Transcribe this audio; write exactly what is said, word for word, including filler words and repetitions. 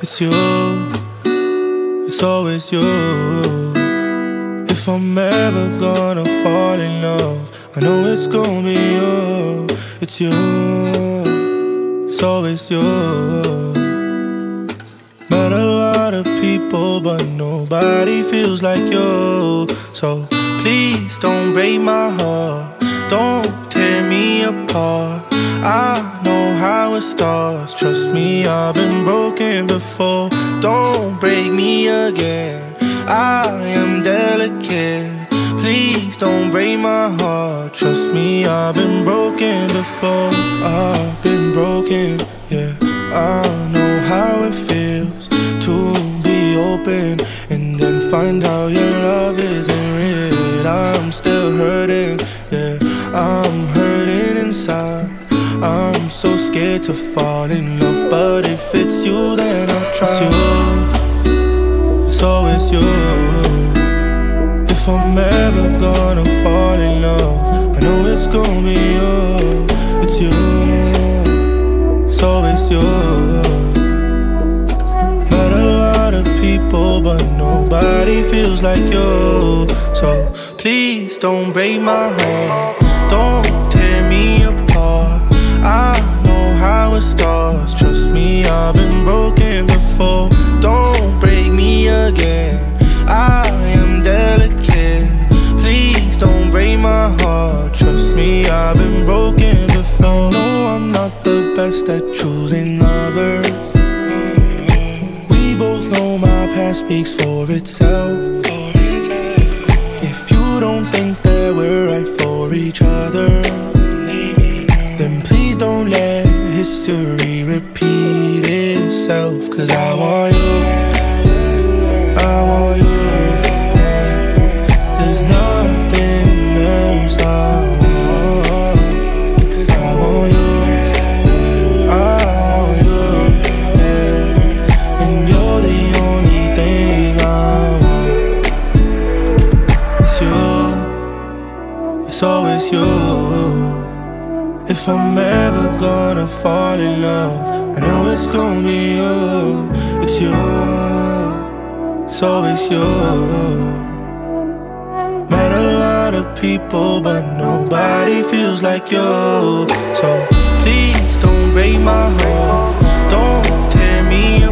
It's you, it's always you. If I'm ever gonna fall in love, I know it's gonna be you. It's you, it's always you. Met a lot of people, but nobody feels like you. So please don't break my heart, don't tear me apart. I know how it starts, trust me, I've been broken before. Don't break me again, I am delicate. Please don't break my heart, trust me, I've been broken before. I've been broken, yeah, I know how it feels to be open and then find out your love isn't real. I'm still hurting, yeah, I'm hurting inside. I'm so scared to fall in love, but if it's you, then I'll try. It's you, it's always you. If I'm ever gonna fall in love, I know it's gonna be you. It's you, it's always you. Met a lot of people, but nobody feels like you. So please don't break my heart, don't tear me apart. I know how it starts, trust me, I've been broken before. Don't break me again, I am delicate. Please don't break my heart, trust me, I've been broken before. No, I'm not the best at choosing lovers. We both know my past speaks for itself. If you don't think that we're right for each other, then please don't let history repeat itself. Cause I want you, I want you. There's nothing else I want. Cause I want you, I want you, and you're the only thing I want. It's you, it's always you. If I'm ever gonna fall in love, I know it's gonna be you. It's you, it's always you. Met a lot of people, but nobody feels like you. So please don't break my heart, don't tear me